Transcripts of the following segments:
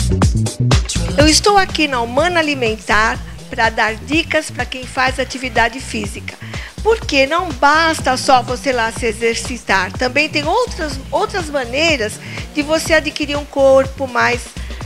Eu estou aqui na Humana Alimentar para dar dicas para quem faz atividade física. Porque não basta só você lá se exercitar, também tem outras maneiras de você adquirir um corpo mais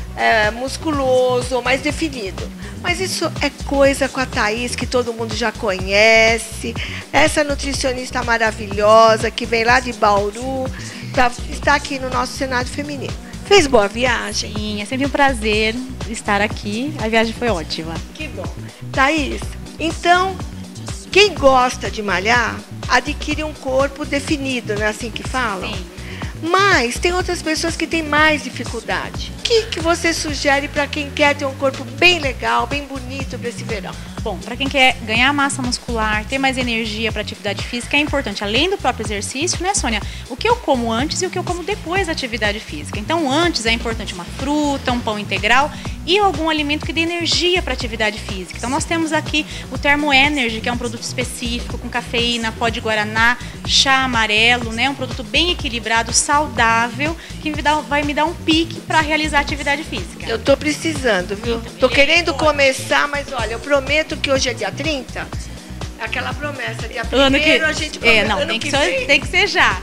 musculoso, mais definido. Mas isso é coisa com a Thaís, que todo mundo já conhece, essa nutricionista maravilhosa que vem lá de Bauru, para estar aqui no nosso Senado Feminino. Fez boa viagem? Sim, é sempre um prazer estar aqui, a viagem foi ótima. Que bom. Thaís, então, quem gosta de malhar, adquire um corpo definido, não é assim que falam? Sim. Mas tem outras pessoas que têm mais dificuldade. O que você sugere para quem quer ter um corpo bem legal, bem bonito para esse verão? Bom, para quem quer ganhar massa muscular, ter mais energia para atividade física, é importante, além do próprio exercício, né, Sônia? O que eu como antes e o que eu como depois da atividade física. Então, antes é importante uma fruta, um pão integral e algum alimento que dê energia para a atividade física. Então, nós temos aqui o Termo Energy, que é um produto específico, com cafeína, pó de guaraná, chá amarelo, né? Um produto bem equilibrado, saudável, que vai me dar um pique para realizar a atividade física. Eu tô precisando, viu? Tô querendo começar, mas olha, eu prometo que hoje é dia 30. Aquela promessa, dia 1º a gente começa. Não, tem que ser já.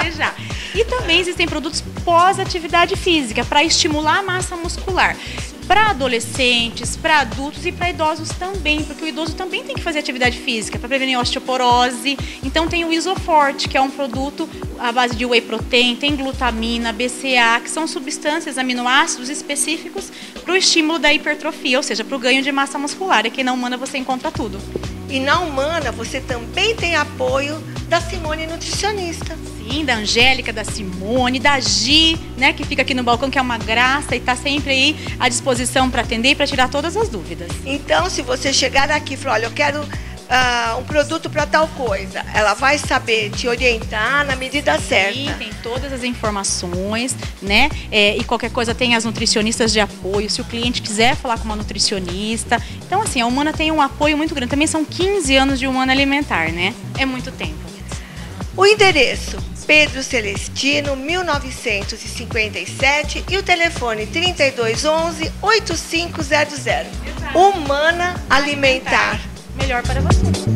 E também existem produtos pós-atividade física para estimular a massa muscular. Para adolescentes, para adultos e para idosos também, porque o idoso também tem que fazer atividade física para prevenir osteoporose. Então tem o Isoforte, que é um produto à base de whey protein, tem glutamina, BCA, que são substâncias, aminoácidos específicos para o estímulo da hipertrofia, ou seja, para o ganho de massa muscular. Aqui na Humana você encontra tudo. E na Humana você também tem apoio da Simone Nutricionista. Sim, da Angélica, da Simone, da Gi, né, que fica aqui no balcão, que é uma graça e está sempre aí à disposição para atender e para tirar todas as dúvidas. Então, se você chegar aqui e falar, olha, eu quero um produto para tal coisa, ela vai saber te orientar na medida certa. Sim, tem todas as informações, né? E qualquer coisa tem as nutricionistas de apoio, se o cliente quiser falar com uma nutricionista. Então, assim, a Humana tem um apoio muito grande. Também são 15 anos de Humana Alimentar, né? É muito tempo. O endereço, Pedro Celestino, 1957, e o telefone 3211-8500. Humana Alimentar. Melhor para você.